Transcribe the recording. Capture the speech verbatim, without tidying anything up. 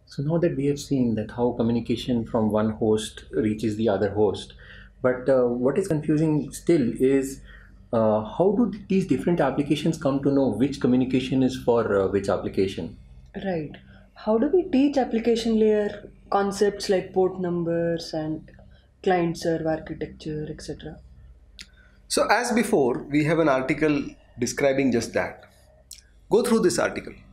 So now that we have seen that how communication from one host reaches the other host, but uh, what is confusing still is uh, how do these different applications come to know which communication is for uh, which application? Right. How do we teach application layer concepts like port numbers and client server architecture, et cetera? So, as before, we have an article describing just that. Go through this article.